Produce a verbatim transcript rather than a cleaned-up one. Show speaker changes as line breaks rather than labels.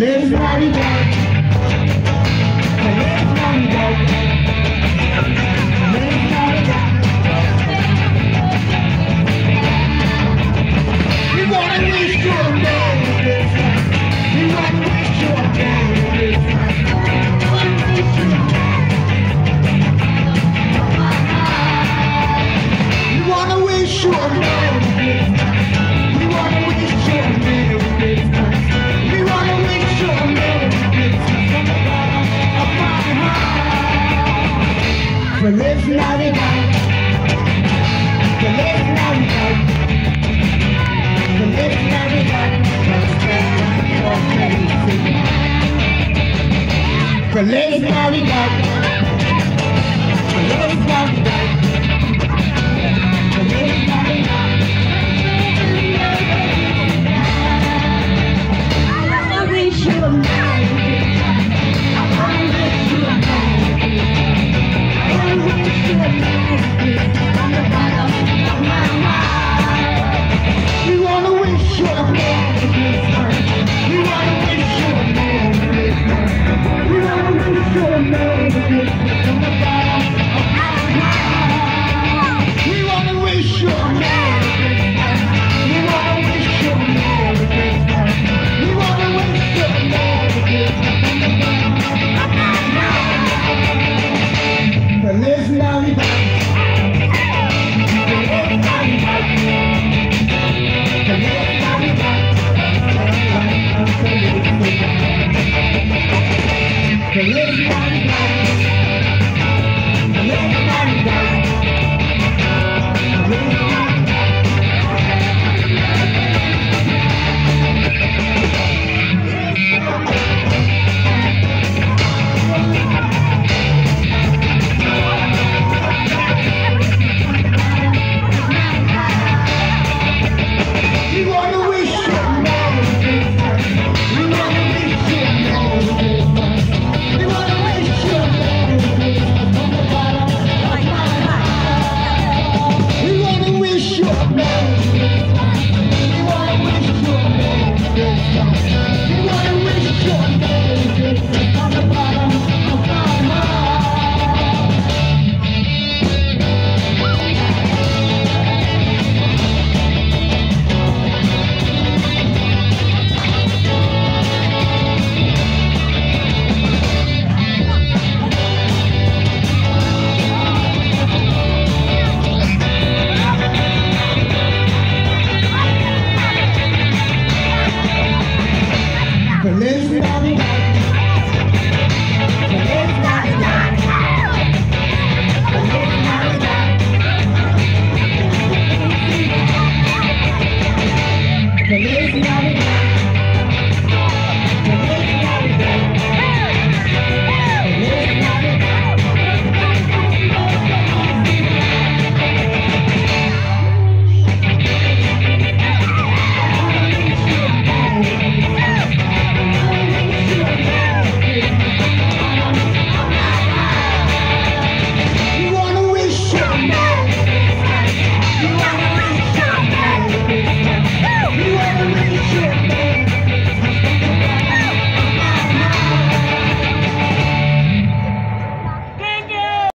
Feliz Navidad. Feliz Navidad. Feliz Navidad. We wanna wish you a Merry Christmas. We wanna wish you a Merry Christmas. We wanna wish you a We wanna wish you a Merry Christmas. We wanna wish you a Merry Christmas. We wanna wish you a Merry Christmas from the bottom of my heart. Feliz Navidad. Feliz Navidad. Feliz Navidad. Feliz Navidad.